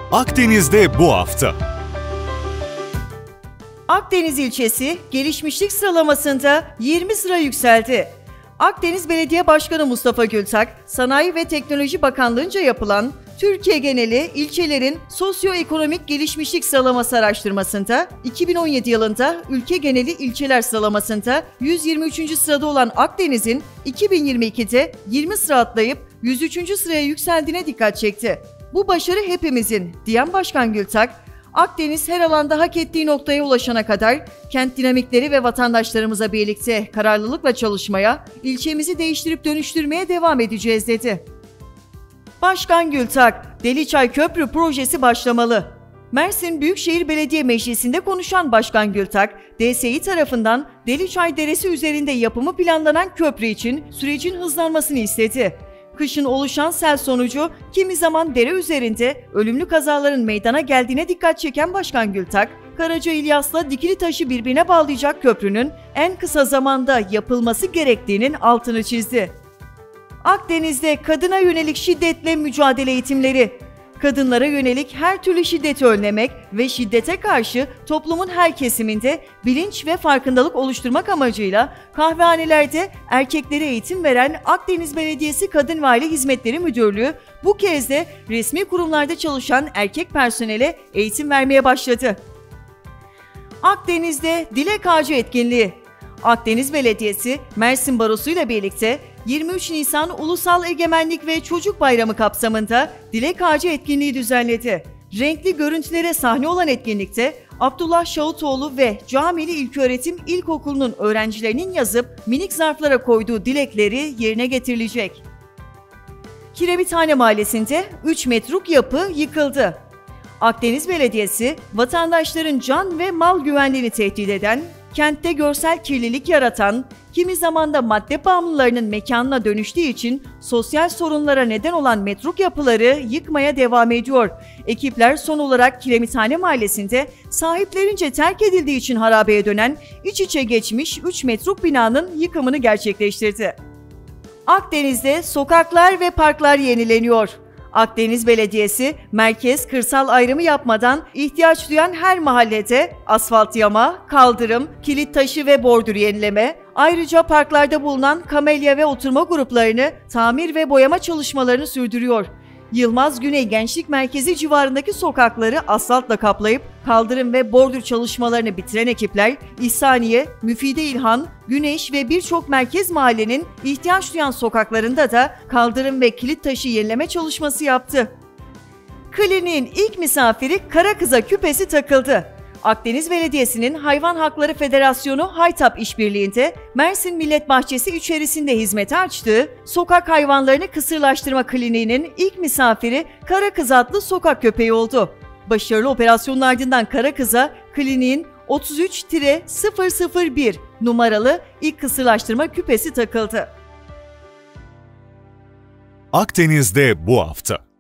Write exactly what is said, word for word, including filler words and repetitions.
Akdeniz'de bu hafta. Akdeniz ilçesi gelişmişlik sıralamasında yirmi sıra yükseldi. Akdeniz Belediye Başkanı Mustafa Gültak, Sanayi ve Teknoloji Bakanlığı'nca yapılan Türkiye geneli ilçelerin sosyoekonomik gelişmişlik sıralaması araştırmasında iki bin on yedi yılında ülke geneli ilçeler sıralamasında yüz yirmi üçüncü sırada olan Akdeniz'in iki bin yirmi ikide yirmi sıra atlayıp yüz üçüncü sıraya yükseldiğine dikkat çekti. Bu başarı hepimizin, diyen Başkan Gültak, Akdeniz her alanda hak ettiği noktaya ulaşana kadar kent dinamikleri ve vatandaşlarımıza birlikte kararlılıkla çalışmaya, ilçemizi değiştirip dönüştürmeye devam edeceğiz dedi. Başkan Gültak, Deliçay Köprü projesi başlamalı. Mersin Büyükşehir Belediye Meclisi'nde konuşan Başkan Gültak, D S İ tarafından Deliçay Deresi üzerinde yapımı planlanan köprü için sürecin hızlanmasını istedi. Kışın oluşan sel sonucu kimi zaman dere üzerinde ölümlü kazaların meydana geldiğine dikkat çeken Başkan Gültak, Karaca İlyas'la Dikilitaş'ı birbirine bağlayacak köprünün en kısa zamanda yapılması gerektiğinin altını çizdi. Akdeniz'de kadına yönelik şiddetle mücadele eğitimleri. Kadınlara yönelik her türlü şiddeti önlemek ve şiddete karşı toplumun her kesiminde bilinç ve farkındalık oluşturmak amacıyla kahvehanelerde erkeklere eğitim veren Akdeniz Belediyesi Kadın ve Aile Hizmetleri Müdürlüğü bu kez de resmi kurumlarda çalışan erkek personele eğitim vermeye başladı. Akdeniz'de Dilek Ağacı etkinliği. Akdeniz Belediyesi, Mersin Barosu ile birlikte yirmi üç Nisan Ulusal Egemenlik ve Çocuk Bayramı kapsamında Dilek Ağacı etkinliği düzenledi. Renkli görüntülere sahne olan etkinlikte Abdullah Şahutoğlu ve Camili İlköğretim İlkokulu'nun öğrencilerinin yazıp minik zarflara koyduğu dilekleri yerine getirilecek. Kiremithane Mahallesi'nde üç metruk yapı yıkıldı. Akdeniz Belediyesi, vatandaşların can ve mal güvenliğini tehdit eden, kentte görsel kirlilik yaratan, kimi zaman da madde bağımlılarının mekanına dönüştüğü için sosyal sorunlara neden olan metruk yapıları yıkmaya devam ediyor. Ekipler son olarak Kiremithane Mahallesi'nde sahiplerince terk edildiği için harabeye dönen iç içe geçmiş üç metruk binanın yıkımını gerçekleştirdi. Akdeniz'de sokaklar ve parklar yenileniyor. Akdeniz Belediyesi, merkez kırsal ayrımı yapmadan ihtiyaç duyan her mahallede asfalt yama, kaldırım, kilit taşı ve bordür yenileme, ayrıca parklarda bulunan kamelya ve oturma gruplarını tamir ve boyama çalışmalarını sürdürüyor. Yılmaz Güney Gençlik Merkezi civarındaki sokakları asfaltla kaplayıp kaldırım ve bordür çalışmalarını bitiren ekipler, İhsaniye, Müfide İlhan, Güneş ve birçok merkez mahallenin ihtiyaç duyan sokaklarında da kaldırım ve kilit taşı yenileme çalışması yaptı. Kliniğin ilk misafiri kara kıza küpesi takıldı. Akdeniz Belediyesi'nin Hayvan Hakları Federasyonu Haytap işbirliğinde Mersin Millet Bahçesi içerisinde hizmete açtığı sokak hayvanlarını kısırlaştırma kliniğinin ilk misafiri kara kız adlı sokak köpeği oldu. Başarılı operasyonun ardından kara kıza kliniğin otuz üç sıfır sıfır bir numaralı ilk kısırlaştırma küpesi takıldı. Akdeniz'de bu hafta.